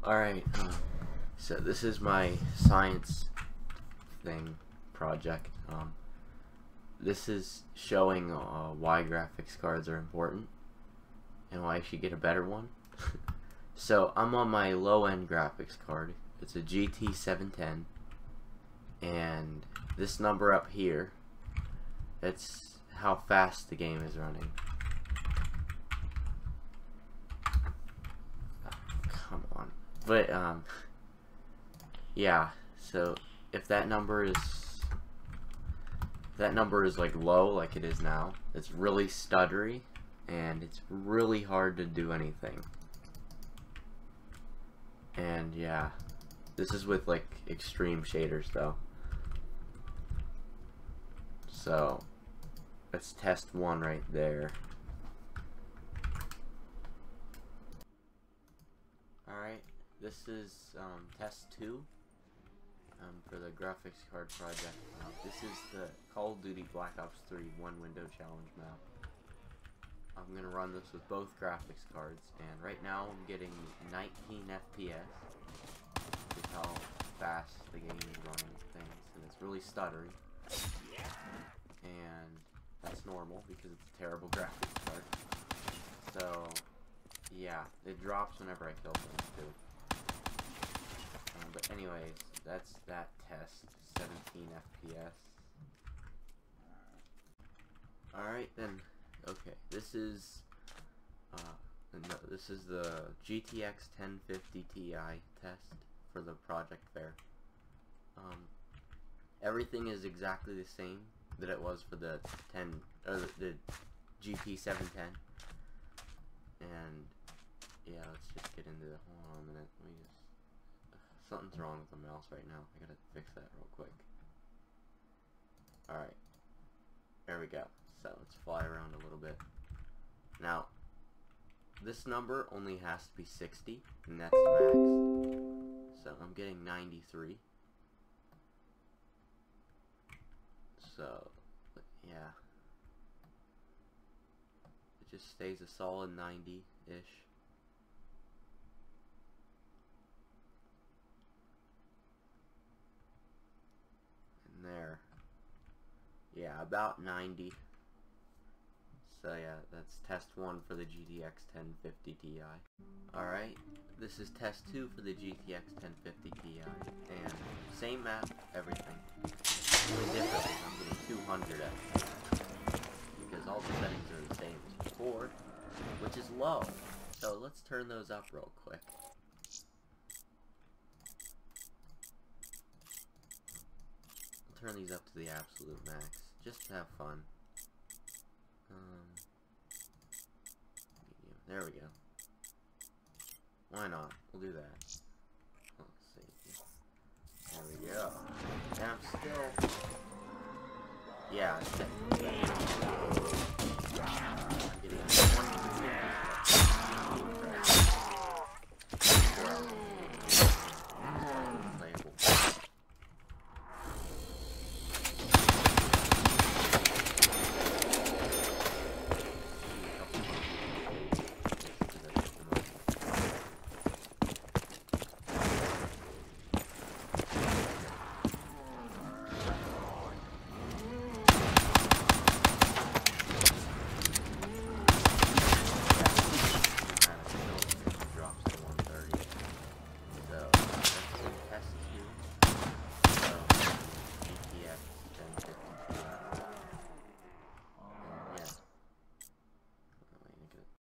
Alright, so this is my science project. This is showing why graphics cards are important and why you should get a better one. So I'm on my low-end graphics card. It's a GT 710, and this number up here, that's how fast the game is running. Come on. But yeah, so if that number is like low, like it is now, it's really stuttery and it's really hard to do anything. And yeah, this is with like extreme shaders though. So let's test one right there. Alright, this is test 2 for the graphics card project. This is the Call of Duty Black Ops 3 one window challenge map. I'm going to run this with both graphics cards, and right now I'm getting 19 FPS. That's how fast the game is running things, and it's really stuttery. And that's normal because it's a terrible graphics card. So yeah, it drops whenever I kill things too. But anyways, that's that test. 17 FPS. Alright then. Okay, this is this is the GTX 1050 Ti test for the Project Fair. Everything is exactly the same that it was for the the GT 710. And yeah, let's just get into it. Hold on a minute. Let me just. Something's wrong with the mouse right now. I gotta fix that real quick. Alright. There we go. So let's fly around a little bit. Now, this number only has to be 60, and that's the max. So I'm getting 93. So, yeah. It just stays a solid 90-ish. And there. Yeah, about 90. So yeah, that's test 1 for the GTX 1050 Ti. Alright, this is test 2 for the GTX 1050 Ti. And same map, everything. The only difference is I'm getting 200 FPS. Because all the settings are the same as before, which is low. So let's turn those up real quick. I'll turn these up to the absolute max, just to have fun. There we go. Why not? We'll do that. Let's see. There we go. And I'm still... Yeah, it's